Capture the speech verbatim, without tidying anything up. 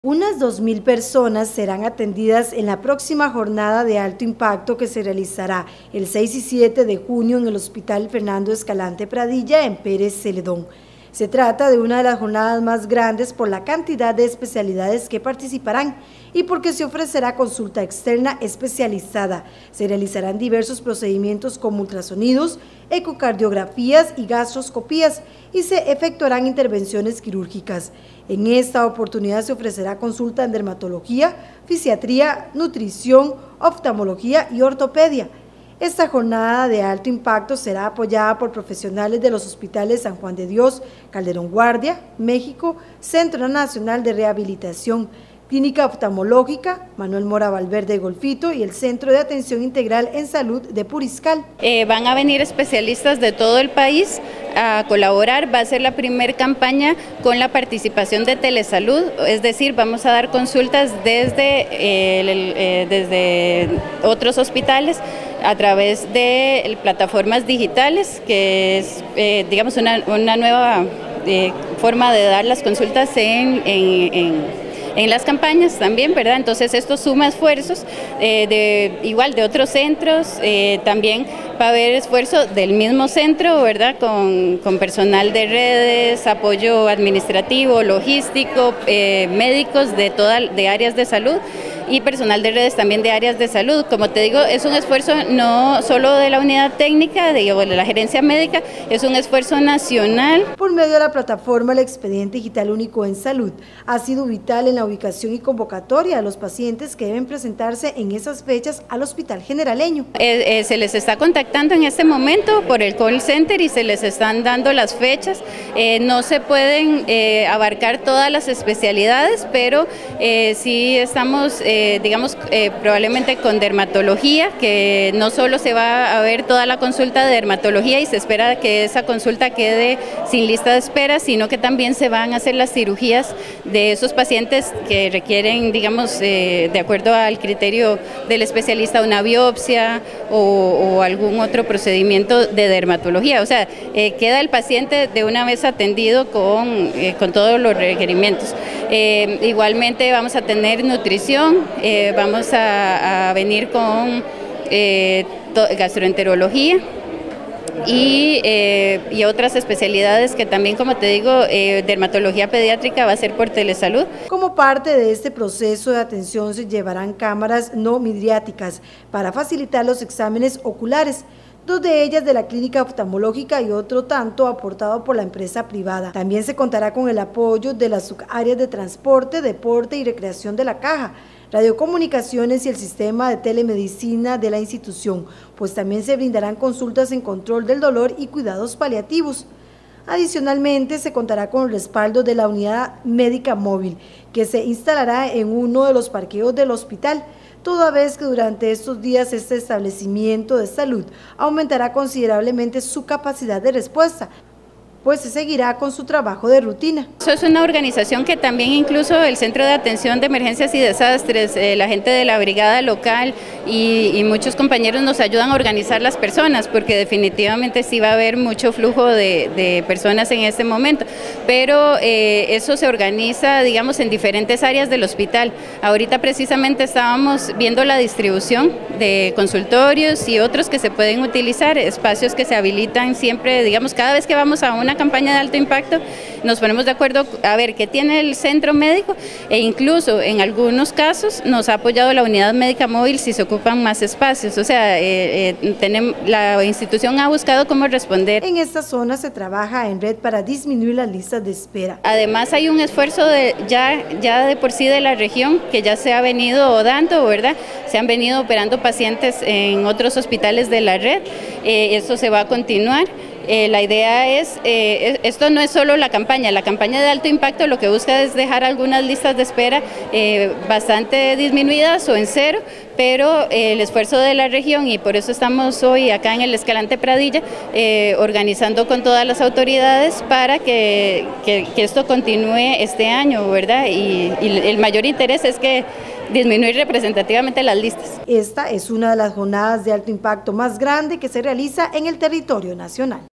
Unas dos mil personas serán atendidas en la próxima jornada de alto impacto que se realizará el seis y siete de junio en el Hospital Fernando Escalante Pradilla en Pérez Celedón. Se trata de una de las jornadas más grandes por la cantidad de especialidades que participarán y porque se ofrecerá consulta externa especializada. Se realizarán diversos procedimientos como ultrasonidos, ecocardiografías y gastroscopías y se efectuarán intervenciones quirúrgicas. En esta oportunidad se ofrecerá consulta en dermatología, fisiatría, nutrición, oftalmología y ortopedia. Esta jornada de alto impacto será apoyada por profesionales de los hospitales San Juan de Dios, Calderón Guardia, México, Centro Nacional de Rehabilitación, Clínica Oftalmológica, Manuel Mora Valverde Golfito y el Centro de Atención Integral en Salud de Puriscal. Eh, van a venir especialistas de todo el país a colaborar. Va a ser la primera campaña con la participación de Telesalud, es decir, vamos a dar consultas desde, eh, el, eh, desde otros hospitales a través de plataformas digitales, que es, eh, digamos, una, una nueva eh, forma de dar las consultas en, en, en en las campañas también, ¿verdad? Entonces esto suma esfuerzos eh, de igual de otros centros, eh, también va a haber esfuerzo del mismo centro, ¿verdad? Con, con personal de redes, apoyo administrativo, logístico, eh, médicos de todas de áreas de salud y personal de redes también de áreas de salud. Como te digo, es un esfuerzo no solo de la unidad técnica, de, de la gerencia médica, es un esfuerzo nacional. Por medio de la plataforma El Expediente Digital Único en Salud, ha sido vital en la ubicación y convocatoria de los pacientes que deben presentarse en esas fechas al hospital generaleño. Eh, eh, se les está contactando en este momento por el call center y se les están dando las fechas. Eh, no se pueden eh, abarcar todas las especialidades, pero eh, sí estamos... Eh, digamos, eh, probablemente con dermatología, que no solo se va a ver toda la consulta de dermatología y se espera que esa consulta quede sin lista de espera, sino que también se van a hacer las cirugías de esos pacientes que requieren, digamos, eh, de acuerdo al criterio del especialista, una biopsia o, o algún otro procedimiento de dermatología. O sea, eh, queda el paciente de una vez atendido con, eh, con todos los requerimientos. Eh, igualmente vamos a tener nutrición. Eh, vamos a, a venir con eh, gastroenterología y, eh, y otras especialidades que también, como te digo, eh, dermatología pediátrica va a ser por Telesalud. Como parte de este proceso de atención se llevarán cámaras no midriáticas para facilitar los exámenes oculares, dos de ellas de la clínica oftalmológica y otro tanto aportado por la empresa privada. También se contará con el apoyo de las subáreas de transporte, deporte y recreación de la caja, radiocomunicaciones y el sistema de telemedicina de la institución, pues también se brindarán consultas en control del dolor y cuidados paliativos. Adicionalmente, se contará con el respaldo de la unidad médica móvil, que se instalará en uno de los parqueos del hospital, toda vez que durante estos días este establecimiento de salud aumentará considerablemente su capacidad de respuesta, pues se seguirá con su trabajo de rutina. Eso es una organización que también incluso el Centro de Atención de Emergencias y Desastres, eh, la gente de la brigada local y, y muchos compañeros nos ayudan a organizar las personas, porque definitivamente sí va a haber mucho flujo de, de personas en este momento, pero eh, eso se organiza, digamos, en diferentes áreas del hospital. Ahorita precisamente estábamos viendo la distribución de consultorios y otros que se pueden utilizar, espacios que se habilitan siempre, digamos, cada vez que vamos a una campaña de alto impacto, nos ponemos de acuerdo a ver qué tiene el centro médico e incluso en algunos casos nos ha apoyado la unidad médica móvil si se ocupan más espacios. O sea, eh, eh, tenemos, la institución ha buscado cómo responder. En esta zona se trabaja en red para disminuir las listas de espera. Además hay un esfuerzo de, ya, ya de por sí de la región que ya se ha venido dando, ¿verdad? Se han venido operando pacientes en otros hospitales de la red, eh, eso se va a continuar. Eh, la idea es, eh, esto no es solo la campaña, la campaña de alto impacto lo que busca es dejar algunas listas de espera eh, bastante disminuidas o en cero, pero eh, el esfuerzo de la región, y por eso estamos hoy acá en el Escalante Pradilla, eh, organizando con todas las autoridades para que, que, que esto continúe este año, ¿verdad? Y, y el mayor interés es que disminuir representativamente las listas. Esta es una de las jornadas de alto impacto más grande que se realiza en el territorio nacional.